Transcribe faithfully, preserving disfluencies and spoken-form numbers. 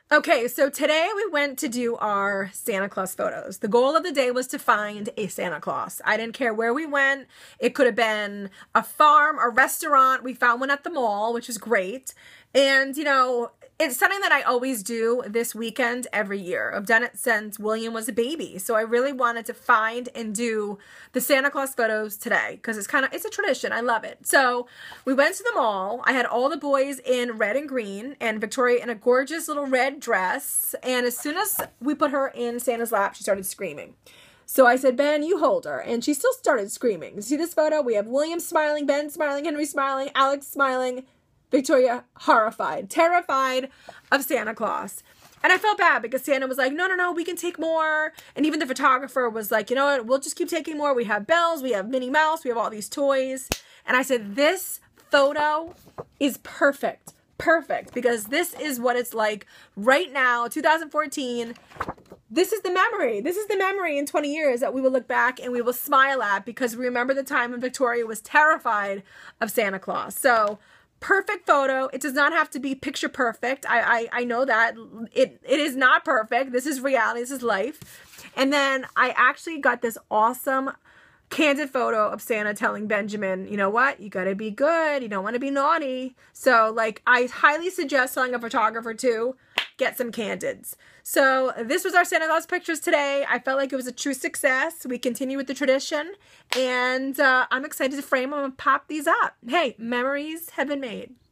Okay, so today we went to do our Santa Claus photos. The goal of the day was to find a Santa Claus. I didn't care where we went. It could have been a farm, a restaurant. We found one at the mall, which was great. And, you know, it's something that I always do this weekend every year. I've done it since William was a baby. So I really wanted to find and do the Santa Claus photos today because it's kind of, it's a tradition. I love it. So we went to the mall. I had all the boys in red and green and Victoria in a gorgeous little red dress. And as soon as we put her in Santa's lap, she started screaming. So I said, Ben, you hold her. And she still started screaming. See this photo? We have William smiling, Ben smiling, Henry smiling, Alex smiling, Victoria horrified, terrified of Santa Claus. And I felt bad because Santa was like, no, no, no, we can take more. And even the photographer was like, you know what, we'll just keep taking more. We have bells, we have Minnie Mouse, we have all these toys. And I said, this photo is perfect, perfect, because this is what it's like right now, two thousand fourteen. This is the memory. This is the memory in twenty years that we will look back and we will smile at because we remember the time when Victoria was terrified of Santa Claus. So perfect photo. It does not have to be picture perfect. I, I, I know that. It, it is not perfect. This is reality. This is life. And then I actually got this awesome candid photo of Santa telling Benjamin, you know what? You got to be good. You don't want to be naughty. So, like, I highly suggest telling a photographer too, get some candids. So this was our Santa Claus pictures today. I felt like it was a true success. We continue with the tradition, and uh, I'm excited to frame them and pop these up. Hey, memories have been made.